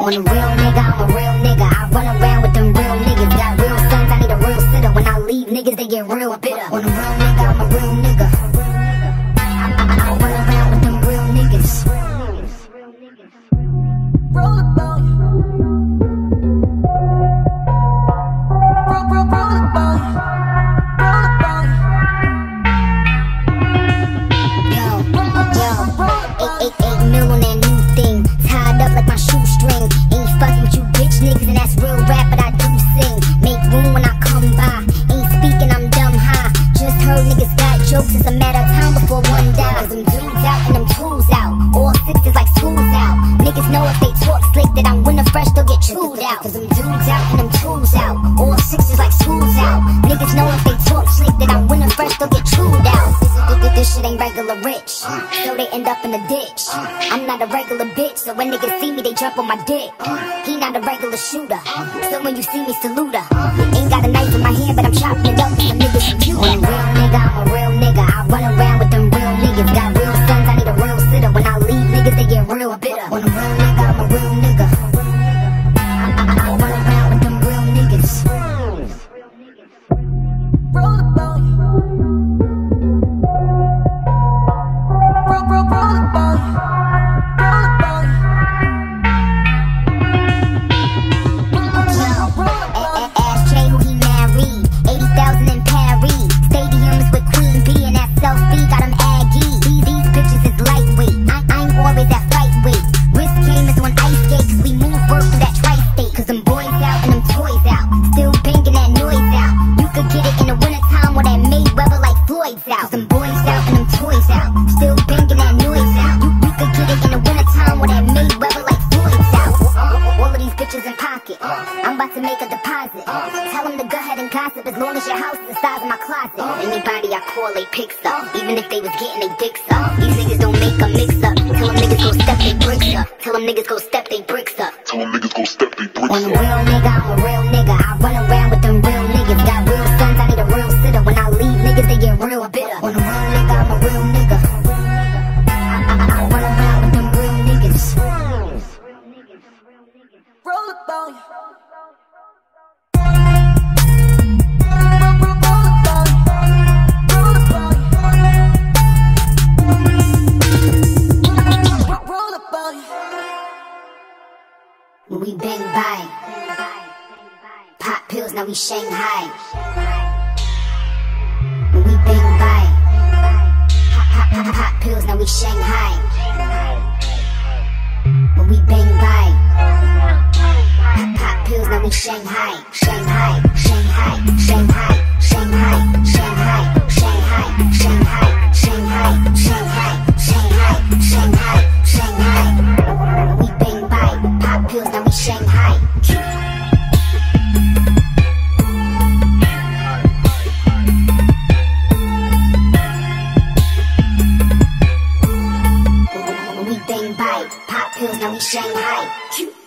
On a real nigga, I'm a real nigga. I run around with them real niggas. Got real sons, I need a real sitter. When I leave, niggas, they get real bitter. On a real nigga, I'm a real nigga. I run around with them real niggas. Roll the ball. Roll the ball. Roll the ball. Yo, 8 mil on that new thing. Tied up like my shoestring. Ain't fucking with you bitch niggas, and that's real rap, but I do sing. Make room when I come by. Ain't speaking, I'm dumb high. Just heard niggas got jokes, it's a matter of time before one dies. Them dudes out and them tools out. All sixes like tools out. Niggas know if they talk slick that I'm winning fresh, they'll get chewed out. Cause them dudes out and them tools out. All sixes like tools out. Niggas know if they talk slick that I'm winning fresh, they'll get chewed out. This shit ain't regular rich, so they end up in the ditch. I'm not a regular bitch, so when niggas see me, they jump on my dick. He not a regular shooter, so when you see me, salute her. Ain't got a knife in my hand, but I'm chopping it up with some niggas from Cuba. On a real nigga, I'm a real nigga. I run around with them real niggas. Got real sons, I need a real sitter. When I leave, niggas, they get real bitter. On a real nigga, I'm a real nigga. I run around with them real niggas. Roll the ball. Roll the ball. Ask Jay who he married. 80,000 in Paris. Stadiums with Queen B and that selfie got him aggy. These bitches is lightweight. I ain't always that fight weight. Wrist game is on ice skate, cause we move work through that tri-state. Cause them boys out and them toys out. Still banging that noise out. You could get it in the wintertime when that Mayweather like Floyd's out. Cause them boys out and them toys out. Still banging that noise out. You could get it in the wintertime when that Mayweather like Floyd's out. All of these bitches in pocket. I'm about to make a deposit. Tell them to go ahead and gossip as long as your house is the size of my closet. Anybody I call, they picks up. Even if they was getting they dicks up. These niggas don't make a mix up. Tell them niggas go step they bricks up. Tell them niggas go step they bricks up. Tell them niggas go step they bricks up. On a real nigga, I'm a real nigga. I run around with them real niggas. Got real sons, I need a real sitter. When I leave, niggas, they get real bitter. On a real nigga, I'm a real nigga. I run around with them real niggas. Roll the ball. When we bang bang, pop pills, now we Shanghai. When we bang bang, pop pills, now we Shanghai. When we bang bang, pop pills, now we Shanghai. Shanghai, Shanghai, Shanghai, Shanghai, Shanghai, Shanghai, Shanghai, Shanghai, Shanghai, Shanghai, Shanghai, Shanghai. When we bang bang, pop pills, now we Shanghai. When we bang bang, pop pills, now we Shanghai.